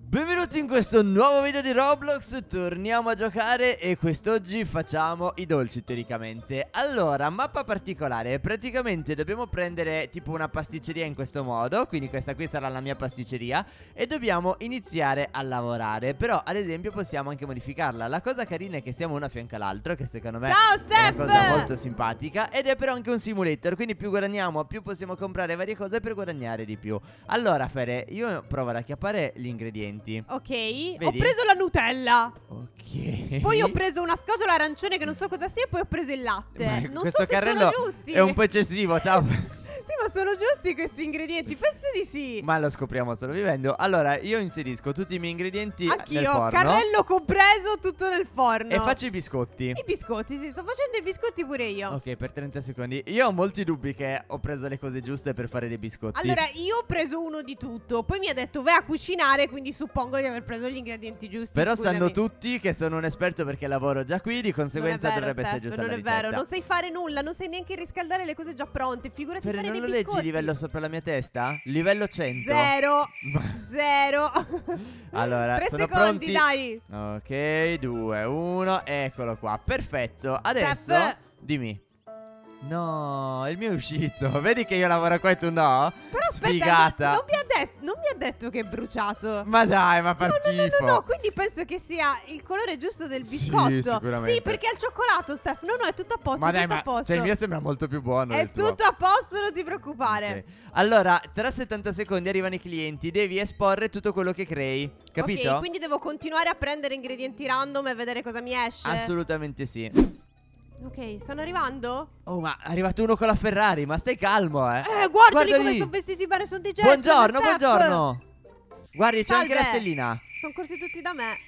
Benvenuti in questo nuovo video di Roblox. Torniamo a giocare e quest'oggi facciamo i dolci teoricamente. Allora, mappa particolare. Praticamente dobbiamo prendere tipo una pasticceria in questo modo. Quindi questa qui sarà la mia pasticceria e dobbiamo iniziare a lavorare. Però ad esempio possiamo anche modificarla. La cosa carina è che siamo uno a fianco all'altro, che secondo me è una cosa molto simpatica. Ed è però anche un simulator, quindi più guadagniamo, più possiamo comprare varie cose per guadagnare di più. Allora Fere, io provo ad acchiappare gli ingredienti. Ok, Vedi? ho preso la Nutella. Ok. Poi ho preso una scatola arancione che non so cosa sia. E poi ho preso il latte. Ma Non questo so se carrello sono giusti. è un po' eccessivo, ciao. Sì, ma sono giusti questi ingredienti? Penso di sì. Ma lo scopriamo solo vivendo. Allora, io inserisco tutti i miei ingredienti nel Anch'io, forno. carrello compreso, tutto nel forno. E faccio i biscotti. I biscotti, sì, sto facendo i biscotti pure io. Ok, per 30 secondi. Io ho molti dubbi che ho preso le cose giuste per fare dei biscotti. Allora, io ho preso uno di tutto. Poi mi ha detto vai a cucinare, quindi suppongo di aver preso gli ingredienti giusti. Però scusami. sanno tutti che sono un esperto perché lavoro già qui. Di conseguenza Non è vero, dovrebbe essere Steph, giusta non la è ricetta. vero, non sai fare nulla, non sai neanche riscaldare le cose già pronte. Figurati Fere, fare non dei lo leggi biscotti. il livello sopra la mia testa? Livello 100. Zero. Zero. Allora, 3 sono secondi, pronti? dai. Ok, 2, 1, eccolo qua. Perfetto. Adesso Steph. dimmi. No, il mio è uscito. Vedi che io lavoro qua e tu no? Però aspetta, Sfigata. non mi ha detto che è bruciato. Ma dai, ma fa No, schifo. no, quindi penso che sia il colore giusto del Sì, biscotto. sicuramente. Sì, perché è il cioccolato, Steph. No, è tutto a posto. Ma è dai, tutto ma a posto. cioè, il mio sembra molto più buono È del tuo. tutto a posto, non ti preoccupare. Ok. Allora, tra 70 secondi arrivano i clienti. Devi esporre tutto quello che crei. Capito? Ok, quindi devo continuare a prendere ingredienti random e vedere cosa mi esce. Assolutamente sì. Ok, stanno arrivando? Oh, ma è arrivato uno con la Ferrari. Ma stai calmo, Guardali Guarda come lì. sono vestiti bene, sono di jet. Buongiorno, Steph. buongiorno. Guardi, c'è anche la Salve. stellina. Sono corsi tutti da me.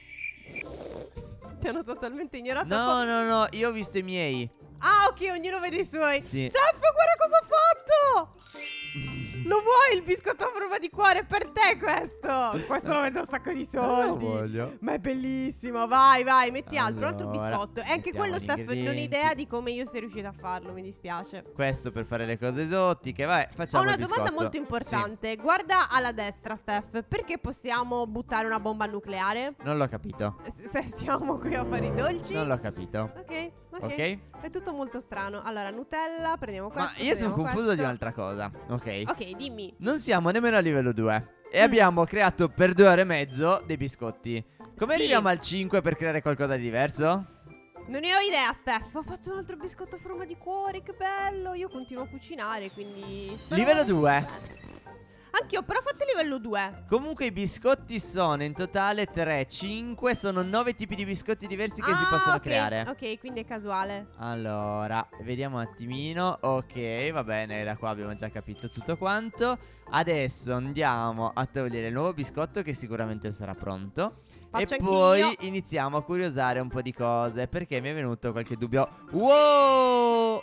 Ti hanno totalmente ignorato. No, no, no, io ho visto i miei. Ah, ok, ognuno vede i suoi. Sì. Steph, guarda cosa ho fatto. Lo vuoi il biscotto a forma di cuore? Per te questo. Questo lo vende un sacco di soldi. Lo voglio. Ma è bellissimo. Vai, vai, metti altro Allora, biscotto. E anche mettiamo quello, gli Steph, non ho ingredienti. idea di come io sia riuscita a farlo. Mi dispiace. Questo per fare le cose esotiche. Vai, Ho facciamo una il domanda biscotto. molto importante. Guarda alla destra, Steph. Perché possiamo buttare una bomba nucleare? Sì, non l'ho capito. Se siamo qui a fare i dolci. Non l'ho capito. Ok, ok. Ok? È tutto molto strano. Allora, Nutella, prendiamo questo. Ma io sono prendiamo confuso di questo. un'altra cosa. Ok. Ok, dimmi. Non siamo nemmeno a livello 2. E abbiamo creato per 2 ore e mezzo dei biscotti. Come Sì. arriviamo al 5 per creare qualcosa di diverso? Non ne ho idea, Steph. Ho fatto un altro biscotto a forma di cuore, che bello. Io continuo a cucinare, quindi spero- Livello 2. Anch'io, però ho fatto livello 2. Comunque i biscotti sono in totale 3, 5. Sono 9 tipi di biscotti diversi che si possono ok. creare. Ok, quindi è casuale. Allora, vediamo un attimino. Ok, va bene, da qua abbiamo già capito tutto quanto. Adesso andiamo a togliere il nuovo biscotto che sicuramente sarà pronto. Faccio e anch'io. poi iniziamo a curiosare un po' di cose, perché mi è venuto qualche dubbio. Wow!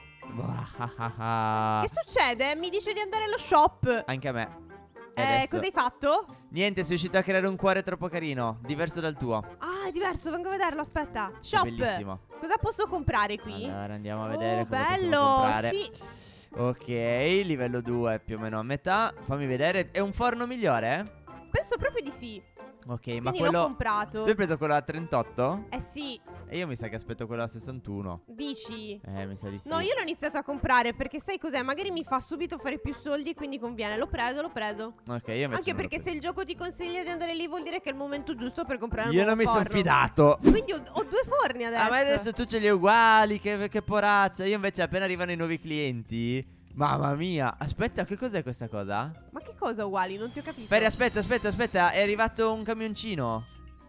Che succede? Mi dice di andare allo shop. Anche a me. E adesso- Cosa hai fatto? Niente, sei riuscito a creare un cuore troppo carino, diverso dal tuo. Ah, è diverso, vengo a vederlo, aspetta. È Shop. bellissimo. Cosa posso comprare qui? Allora andiamo a vedere Oh, cosa possiamo bello, comprare. sì. Ok, livello 2 più o meno a metà. Fammi vedere. È un forno migliore? Penso proprio di sì. Ok, ma Quindi l'ho quello. comprato. Tu hai preso quello a 38? Eh sì, E io mi sa che aspetto quello a 61. dici. Mi sa di sì. No, io l'ho iniziato a comprare perché sai cos'è? Magari mi fa subito fare più soldi, quindi conviene. L'ho preso, l'ho preso. Ok, io invece Anche non l'ho perché se preso. il gioco ti consiglia di andare lì vuol dire che è il momento giusto per comprare un Io non nuovo mi sono forno. fidato. Quindi ho 2 forni adesso. Ah, ma adesso tu ce li hai uguali. Che porazza. Io invece appena arrivano i nuovi clienti. Mamma mia. Aspetta, che cos'è questa cosa? Ma che cosa uguali? Non ti ho capito. Ferri, aspetta. È arrivato un camioncino.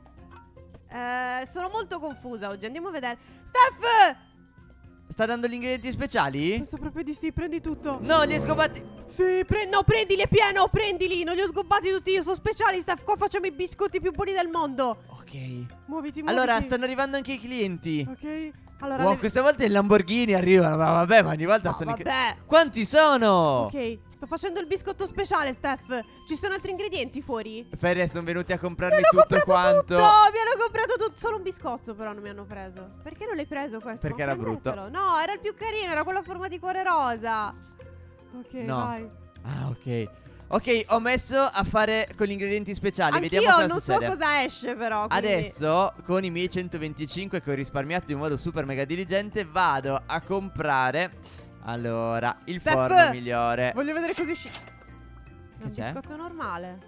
Sono molto confusa oggi. Andiamo a vedere. Steph! Sta dando gli ingredienti speciali? Penso proprio di sì, prendi tutto. No, li hai scopati. Sì, no, prendili, è pieno, prendili. Non li ho sgobbati tutti io, sono speciali, Steph. Qua facciamo i biscotti più buoni del mondo. Ok. Muoviti, muoviti. Allora, stanno arrivando anche i clienti. Ok. Allora, Wow, questa volta i Lamborghini arrivano. Ma vabbè, ma ogni volta no, sono vabbè. Quanti sono? Ok, sto facendo il biscotto speciale, Steph. Ci sono altri ingredienti fuori? Ferre, sono venuti a Mi comprarmi hanno tutto comprato quanto. tutto. Mi hanno comprato tutto. Solo un biscotto però non mi hanno preso. Perché non l'hai preso questo? Perché era brutto. Prendetelo. No, era il più carino, era quello a forma di cuore rosa. Ok, No. vai. Ah, ok. Ok, ho messo a fare con gli ingredienti speciali. Vediamo Anch'io cosa non succede. so cosa esce però, quindi. Adesso, con i miei 125 che ho risparmiato in modo super mega diligente, vado a comprare, allora, il Steph, forno migliore. Voglio vedere cosa esce. Un c'è? biscotto normale.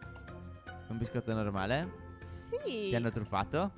Un biscotto normale? Sì. Ti hanno truffato?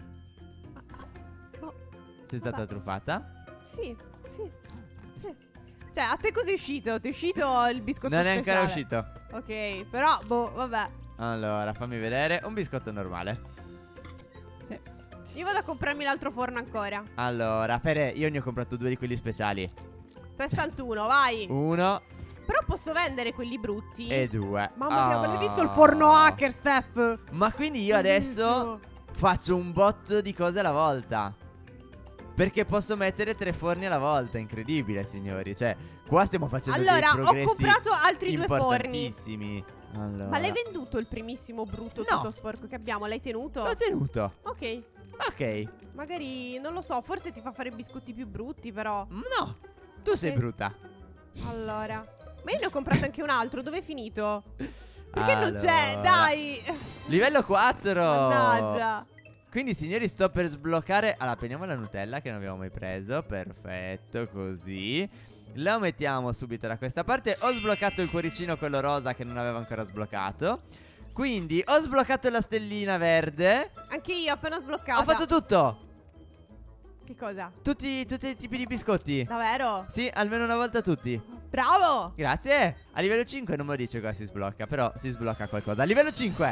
Oh, Sei stata vabbè. truffata? Sì, sì, sì. Cioè, a te cos'è uscito? Ti è uscito il biscotto Non è ancora speciale? uscito. Ok, però, boh, vabbè. Allora, fammi vedere. Un biscotto normale. Sì. Io vado a comprarmi l'altro forno ancora. Allora, Fere, io ne ho comprato 2 di quelli speciali. 61, vai. 1 Però posso vendere quelli brutti. e 2. Mamma mia, ma l'hai visto il forno hacker, Steph? Ma quindi io adesso Bellissimo. faccio un botto di cose alla volta. Perché posso mettere 3 forni alla volta. Incredibile, signori. Cioè, qua stiamo facendo Allora, dei ho progressi comprato altri 2 forni. importantissimi. Allora, Ma l'hai venduto il primissimo brutto No. tutto sporco che abbiamo? L'hai tenuto? l'ho tenuto. Ok. Ok. Magari, non lo so, forse ti fa fare biscotti più brutti però. No, tu sei Ok. brutta. Allora. Ma io ne ho comprato anche un altro, dove è finito? Perché non c'è? Allora, Dai. Livello 4. Mannaggia. Quindi, signori, sto per sbloccare. Allora, prendiamo la Nutella che non abbiamo mai preso. Perfetto, così. La mettiamo subito da questa parte. Ho sbloccato il cuoricino, quello rosa, che non avevo ancora sbloccato. Quindi ho sbloccato la stellina verde. Anche io, appena sbloccata. Ho fatto tutto. Che cosa? Tutti i tipi di biscotti. Davvero? Sì, almeno una volta tutti. Bravo. Grazie. A livello 5 non me lo dice cosa si sblocca, però si sblocca qualcosa. A livello 5.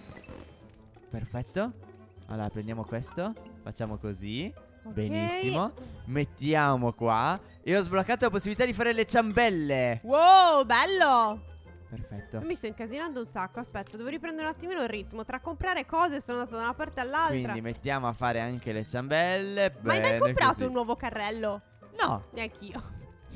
Perfetto. Allora prendiamo questo. Facciamo così. Ok. Benissimo. Mettiamo qua. E ho sbloccato la possibilità di fare le ciambelle. Wow, bello. Perfetto. Mi sto incasinando un sacco. Aspetta, devo riprendere un attimino il ritmo. Tra comprare cose sono andata da una parte all'altra. Quindi mettiamo a fare anche le ciambelle. Ma hai mai Bene, comprato così. un nuovo carrello? No. Neanch'io.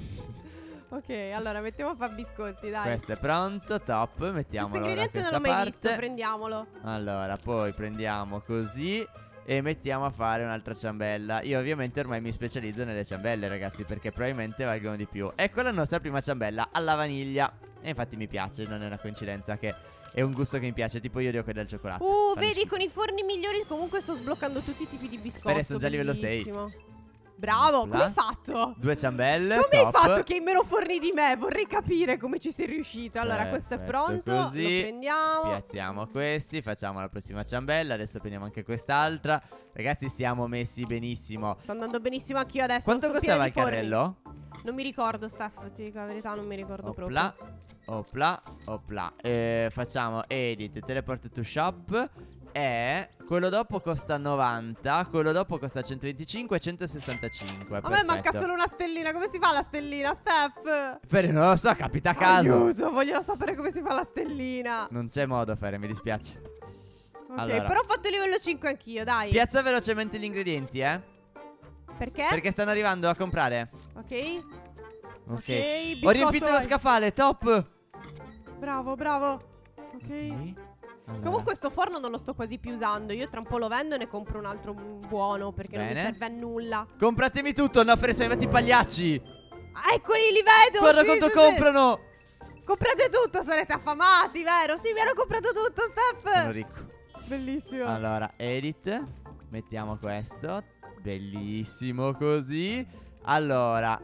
Ok, allora mettiamo a fare biscotti, dai. Questo è pronto. Top. Questo Mettiamolo da ingrediente non questa l'ho mai parte. visto, prendiamolo. Allora, poi prendiamo così e mettiamo a fare un'altra ciambella. Io ovviamente ormai mi specializzo nelle ciambelle, ragazzi, perché probabilmente valgono di più. Ecco la nostra prima ciambella alla vaniglia. E infatti mi piace, non è una coincidenza che è un gusto che mi piace. Tipo io odio quella del cioccolato. Fanno Vedi, schifo. con i forni migliori comunque sto sbloccando tutti i tipi di biscotti. Bene, sono già a livello 6. Bellissimo. Bravo, come hai fatto? 2 ciambelle. Come hai top. fatto che hai meno forni di me? Vorrei capire come ci sei riuscito. Allora, questo è Perfetto, pronto. così. Lo prendiamo. Piazziamo questi, facciamo la prossima ciambella. Adesso prendiamo anche quest'altra. Ragazzi, stiamo messi benissimo. Sta andando benissimo anch'io adesso. Quanto sono costava piena il di forni. carrello? Non mi ricordo, Steph. Ti dico la verità, non mi ricordo Opla, proprio. opla, opla. Facciamo edit, teleport to shop. E quello dopo costa 90. Quello dopo costa 125 e 165. A me manca perfetto. solo una stellina. Come si fa la stellina, Steph? Fere, non lo so, capita a caso. Aiuto, voglio sapere come si fa la stellina. Non c'è modo, Fere, mi dispiace. Ok, Allora. però ho fatto il livello 5 anch'io, dai. Piazza velocemente gli ingredienti, Perché? perché stanno arrivando a comprare. Ok. Ok. biscotto Ho riempito lo hai. scaffale, top. Bravo, bravo. Ok. Ok. Allora. Comunque sto forno non lo sto quasi più usando. Io tra un po' lo vendo e ne compro un altro buono perché non mi Bene. serve a nulla. Compratemi tutto, no, Fere, sono arrivati i pagliacci. Ah, eccoli, li vedo. Guarda sì, quanto sì, sì. comprano. Comprate tutto, sarete affamati, vero? Sì, mi hanno comprato tutto, Steph. Sono ricco. Bellissimo. Allora, edit. Mettiamo questo. Bellissimo così. Allora,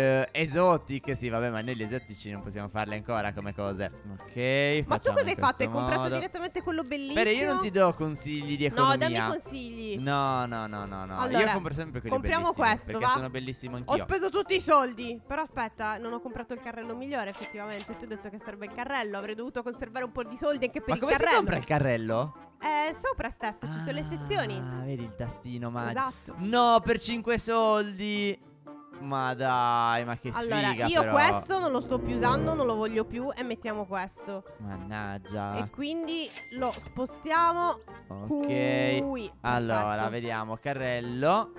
esotic. Sì, vabbè, ma noi gli esotici non possiamo farli ancora come cose. Ok, Ma tu facciamo cosa hai in fatto? Hai questo comprato modo. direttamente quello bellissimo? Bene, io non ti do consigli di No, economia. dammi consigli. No. Allora, Io compro sempre quelli compriamo bellissimi, questo, perché va? sono bellissimo Ho anch'io. speso tutti i soldi. Però aspetta, non ho comprato il carrello migliore, effettivamente. Tu hai detto che serve il carrello. Avrei dovuto conservare un po' di soldi anche per Ma il come si carrello. compra il carrello? Sopra, Steph, ci sono le sezioni. Ah, vedi il tastino magico. Esatto. No, per 5 soldi. Ma dai, ma che Allora, sfiga io però. questo non lo sto più usando, non lo voglio più e mettiamo questo. Mannaggia. E quindi lo spostiamo Ok. qui. Allora, Perfetto. vediamo. Carrello.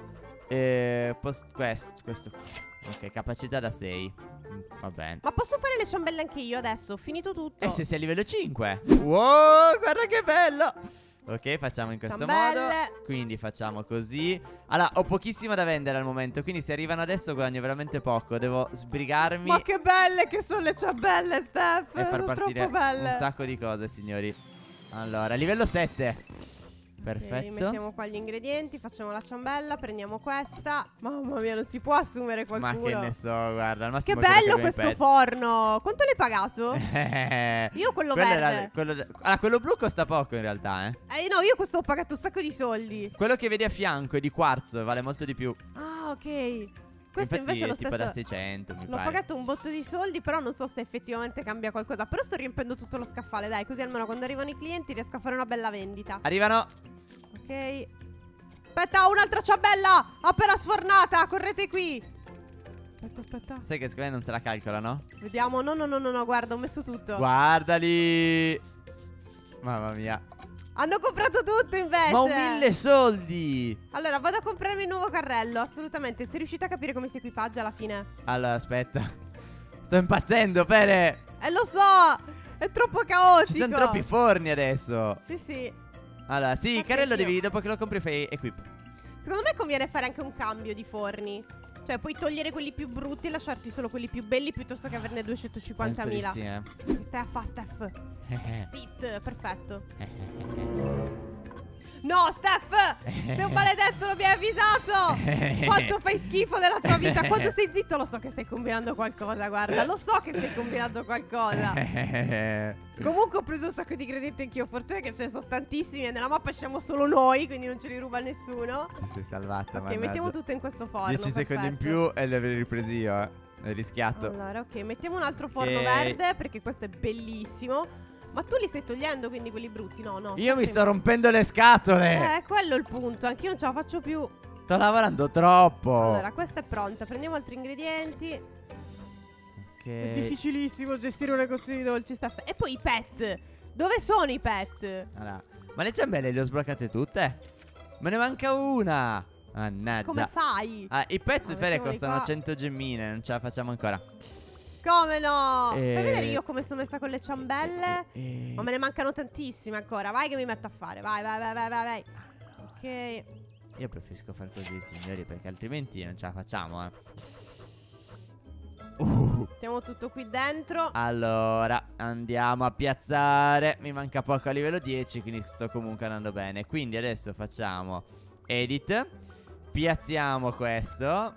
Questo. Ok, capacità da 6. Va bene. Ma posso fare le ciambelle anche io adesso? Ho finito tutto. E se sei a livello 5? Wow, guarda che bello. Ok, facciamo in questo Ciambelle. modo. Quindi facciamo così. Allora, ho pochissimo da vendere al momento, quindi se arrivano adesso guadagno veramente poco. Devo sbrigarmi Ma che belle che sono le ciambelle, Steph. e far Sono partire troppo belle. un sacco di cose, signori. Allora, livello 7. Perfetto. Ok, mettiamo qua gli ingredienti, facciamo la ciambella, prendiamo questa. Mamma mia, non si può assumere Ma qualcuno. che ne so, guarda, al Che massimo quello bello abbiamo in questo petto. forno. Quanto l'hai pagato? Io quello verde. Quello blu costa poco in realtà, No, io questo ho pagato un sacco di soldi. Quello che vedi a fianco è di quarzo e vale molto di più. Ah, ok. Questo Infatti invece è lo è tipo stesso. da 600, mi L'ho pare. pagato un botto di soldi, però non so se effettivamente cambia qualcosa. Però sto riempendo tutto lo scaffale, dai, così almeno quando arrivano i clienti riesco a fare una bella vendita. Arrivano. Ok. Aspetta, un'altra ciambella appena sfornata, correte qui. Aspetta. Sai che secondo me non se la calcolano? Vediamo, no, guarda, ho messo tutto. Guardali. Mamma mia. Hanno comprato tutto invece. Ma ho 1000 soldi. Allora, vado a comprarmi il nuovo carrello, assolutamente. Sei riuscita a capire come si equipaggia alla fine? Allora, aspetta. Sto impazzendo, Pere. Lo so, è troppo caotico. Ci sono troppi forni adesso. Sì. Allora, sì, il Infatti carrello anch'io. devi, dopo che lo compri fai equip. Secondo me conviene fare anche un cambio di forni. Cioè, puoi togliere quelli più brutti e lasciarti solo quelli più belli piuttosto che averne 250.000. Penso di sì, Che stai a fa, Steph? Sit, perfetto. No, Steph! Sei un maledetto, non mi hai avvisato! Quanto fai schifo nella tua vita? Quando sei zitto lo so che stai combinando qualcosa, guarda. Lo so che stai combinando qualcosa. Comunque ho preso un sacco di ingredienti anch'io. Fortuna che ce ne sono tantissimi e nella mappa siamo solo noi, quindi non ce li ruba nessuno. Ti sei salvata, Ok, mettiamo tutto in questo forno. 10 secondi in più e li avrei ripresi io, Ho rischiato. Allora, ok, mettiamo un altro forno Ok. verde perché questo è bellissimo. Ma tu li stai togliendo, quindi quelli brutti? No. Io mi sto sempre- rompendo le scatole. È quello il punto. Anch'io non ce la faccio più. Sto lavorando troppo. Allora, questa è pronta. Prendiamo altri ingredienti. È Ok. difficilissimo gestire un negozio di dolci, Steph. E poi i pet. Dove sono i pet? Allora, ma le ciambelle le ho sbloccate tutte? Me ne manca una. Come Mannaggia. fai? I pezzi No, Fere mettiamoli costano qua. 100 gemmine. Non ce la facciamo ancora. Come no? Fai Eh. vedere io come sono messa con le ciambelle. Ma me ne mancano tantissime ancora. Vai che mi metto a fare. Vai. Ok. Io preferisco far così, signori, perché altrimenti non ce la facciamo, Mettiamo tutto qui dentro. Allora, andiamo a piazzare. Mi manca poco a livello 10, quindi sto comunque andando bene. Quindi adesso facciamo edit. Piazziamo questo.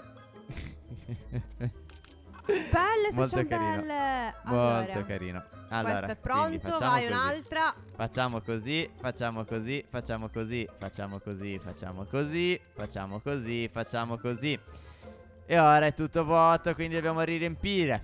Belle ste Molto ciambelle. Molto carino. Allora, questo è quindi pronto. facciamo Vai così. un'altra. Facciamo così, facciamo così, facciamo così, facciamo così, facciamo così, facciamo così, facciamo così. E ora è tutto vuoto, quindi dobbiamo riempire.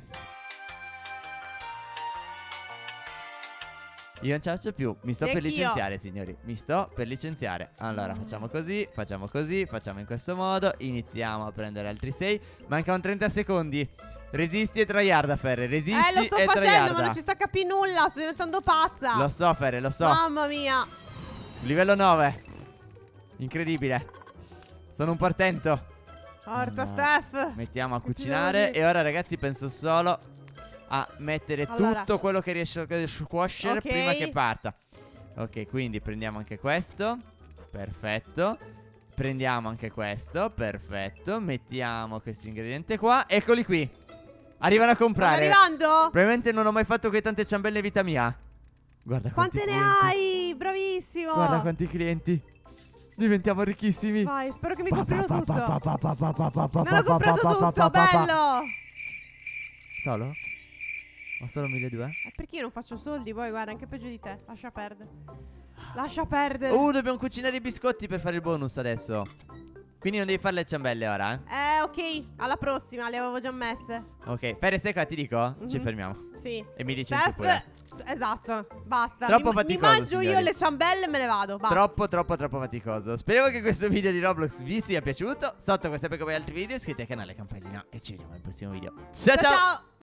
Io non ce la faccio più. Mi sto per Neanch'io. licenziare, signori. Mi sto per licenziare. Allora, facciamo così, facciamo così, facciamo in questo modo. Iniziamo a prendere altri 6. Mancano 30 secondi. Resisti e tryharda, Ferre. Resisti Lo sto e facendo, tryharda. ma non ci sta a capire nulla. Sto diventando pazza. Lo so, Ferre, lo so. Mamma mia. Livello 9. Incredibile. Sono un portento. Porta, No. Steph. Mettiamo a Che ti cucinare. devo dire? E ora, ragazzi, penso solo a mettere Allora. tutto quello che riesce a squasher Ok. prima che parta. Ok, quindi prendiamo anche questo. Perfetto. Prendiamo anche questo. Perfetto. Mettiamo questo ingrediente qua. Eccoli qui. Arrivano a Stanno comprare. arrivando? Probabilmente non ho mai fatto quei tante ciambelle in vita mia. Guarda Quante ne clienti. hai? Bravissimo. Guarda quanti clienti. Diventiamo ricchissimi. Vai, spero che mi comprino tutto. Mi hanno comprato tutto, bello. Solo? Ho solo 1200? Perché io non faccio soldi, poi guarda, anche peggio di te. Lascia perdere. Lascia perdere. Dobbiamo cucinare i biscotti per fare il bonus adesso. Quindi non devi fare le ciambelle ora, Ok, alla prossima, le avevo già messe. Ok, Fere, sai cosa ti dico? Ci Mhm. fermiamo. Sì. E mi licenzi pure. Esatto, basta. Troppo mi faticoso, mangio io signori. le ciambelle e me ne vado. Basta. Troppo faticoso. Spero che questo video di Roblox vi sia piaciuto. Sotto come sempre come altri video iscrivetevi al canale, campanellina e ci vediamo nel prossimo video. Ciao ciao! Ciao.